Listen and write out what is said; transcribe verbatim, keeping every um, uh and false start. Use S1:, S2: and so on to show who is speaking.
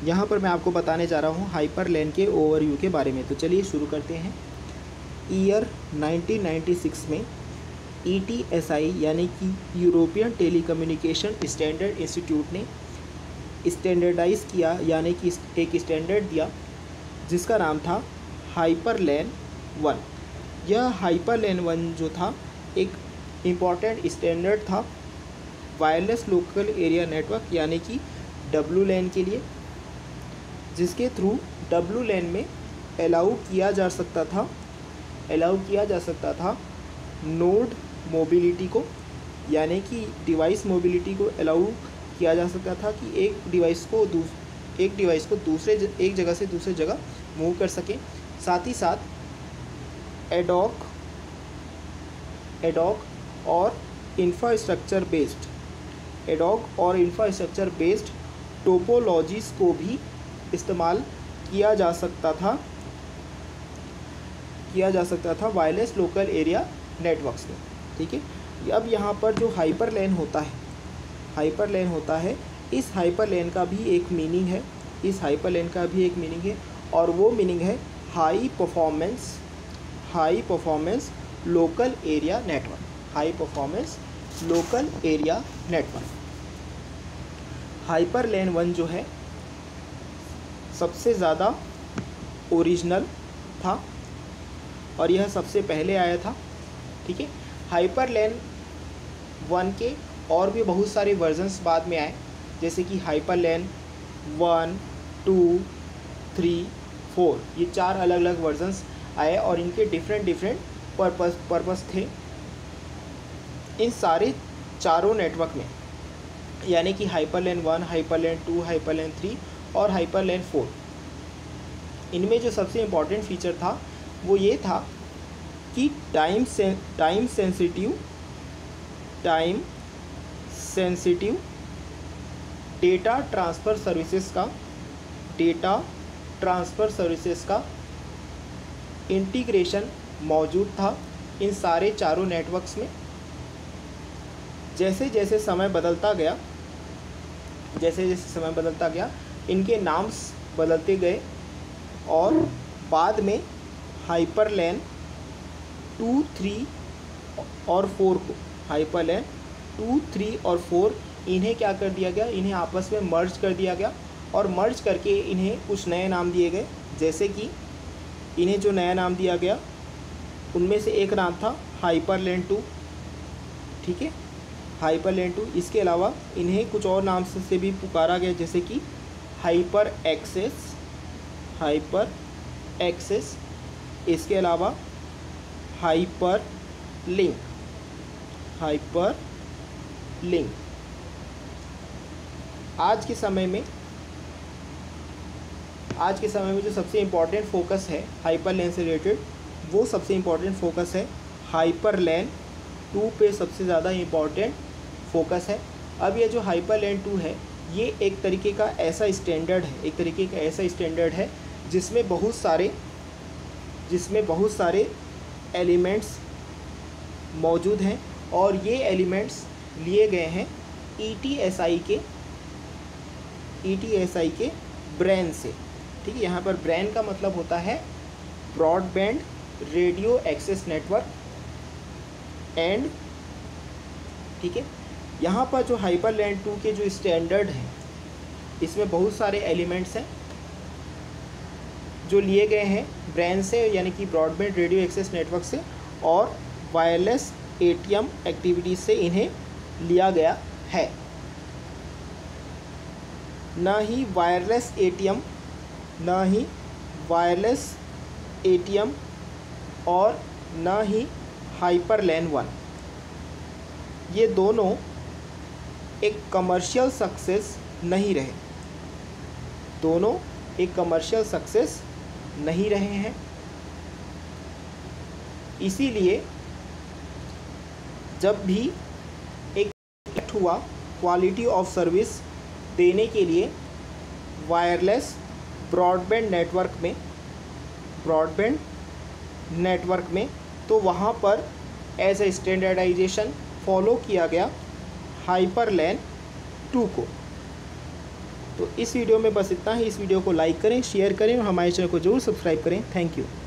S1: यहाँ पर मैं आपको बताने जा रहा हूँ हाइपर लेन के ओवरव्यू के बारे में। तो चलिए शुरू करते हैं। ईयर नाइनटीन नाइंटी सिक्स में ई टी एस आई यानी कि यूरोपियन टेलीकम्युनिकेशन स्टैंडर्ड इंस्टीट्यूट ने स्टैंडर्डाइज़ किया, यानी कि एक स्टैंडर्ड दिया जिसका नाम था हाइपर लेन वन। यह हाइपर लेन वन जो था एक इम्पॉर्टेंट स्टैंडर्ड था वायरलेस लोकल एरिया नेटवर्क यानी कि डब्ल्यू लैन के लिए, जिसके थ्रू डब्ल्यू लैन में अलाउ किया जा सकता था अलाउ किया जा सकता था नोड मोबिलिटी को, यानी कि डिवाइस मोबिलिटी को अलाउ किया जा सकता था कि एक डिवाइस को दूस एक डिवाइस को दूसरे ज, एक जगह से दूसरे जगह मूव कर सके। साथ ही साथ एडॉक एडॉक और इंफ्रास्ट्रक्चर बेस्ड एडॉक और इंफ्रास्ट्रक्चर बेस्ड टोपोलॉजीज़ को भी इस्तेमाल किया जा सकता था किया जा सकता था वायरलेस लोकल एरिया नेटवर्क्स में। ठीक है। अब यहाँ पर जो हाइपर लेन होता है हाइपर लेन होता है इस हाइपर लेन का भी एक मीनिंग है इस हाइपर लेन का भी एक मीनिंग है और वो मीनिंग है high performance high performance local area network high performance local area network. Hyper LAN one जो है सबसे ज़्यादा ओरिजिनल था और यह सबसे पहले आया था। ठीक है। हाइपर लेन वन के और भी बहुत सारे वर्जन्स बाद में आए, जैसे कि hyper LAN one two three four, ये चार अलग अलग वर्जन्स आए और इनके डिफरेंट डिफरेंट पर्पस पर्पस थे इन सारे चारों नेटवर्क में, यानी कि hyper LAN one, hyper LAN two, hyper LAN three और हाइपर लेन फोर। इनमें जो सबसे इम्पॉर्टेंट फीचर था वो ये था कि टाइम से time sensitive time sensitive data transfer services का डेटा ट्रांसफ़र सर्विसेज का इंटीग्रेशन मौजूद था इन सारे चारों नेटवर्क्स में। जैसे जैसे समय बदलता गया जैसे जैसे समय बदलता गया इनके नाम्स बदलते गए और बाद में हाइपर लेन टू थ्री और फोर को हाइपर लेन टू थ्री और फोर इन्हें क्या कर दिया गया, इन्हें आपस में मर्ज कर दिया गया और मर्ज करके इन्हें कुछ नए नाम दिए गए। जैसे कि इन्हें जो नया नाम दिया गया उनमें से एक नाम था हाइपर लेन टू। ठीक है, हाइपर लेन टू। इसके अलावा इन्हें कुछ और नाम से भी पुकारा गया, जैसे कि हाइपर एक्सेस हाइपर एक्सेस इसके अलावा हाइपर लिंक हाइपर लिंक। आज के समय में आज के समय में जो सबसे इम्पॉर्टेंट फोकस है हाइपर लेन से रिलेटेड, वो सबसे इम्पॉर्टेंट फोकस है हाइपर लेन टू पे सबसे ज़्यादा इम्पॉर्टेंट फोकस है। अब ये जो हाइपर लेन टू है ये एक तरीके का ऐसा स्टैंडर्ड है एक तरीके का ऐसा स्टैंडर्ड है जिसमें बहुत सारे जिसमें बहुत सारे एलिमेंट्स मौजूद हैं और ये एलिमेंट्स लिए गए हैं ई टी एस आई के ई टी एस आई के ब्रेन से। ठीक है, यहाँ पर ब्रेन का मतलब होता है broadband radio access network and. ठीक है, यहाँ पर जो हाइपर लेन टू के जो स्टैंडर्ड है इसमें बहुत सारे एलिमेंट्स हैं जो लिए गए हैं ब्रेन से, यानी कि ब्रॉडबैंड रेडियो एक्सेस नेटवर्क से, और wireless A T M activities से इन्हें लिया गया है। ना ही वायरलेस ए टी एम ना ही वायरलेस ए टी एम और ना ही हाइपर लेन वन, ये दोनों एक कमर्शियल सक्सेस नहीं रहे दोनों एक कमर्शियल सक्सेस नहीं रहे हैं। इसीलिए जब भी एक एक्ट हुआ क्वालिटी ऑफ सर्विस देने के लिए वायरलेस ब्रॉडबैंड नेटवर्क में ब्रॉडबैंड नेटवर्क में तो वहाँ पर एज ए स्टैंडर्डाइजेशन फॉलो किया गया हाइपर लेन टू को। तो इस वीडियो में बस इतना ही। इस वीडियो को लाइक करें, शेयर करें और हमारे चैनल को जरूर सब्सक्राइब करें। Thank you.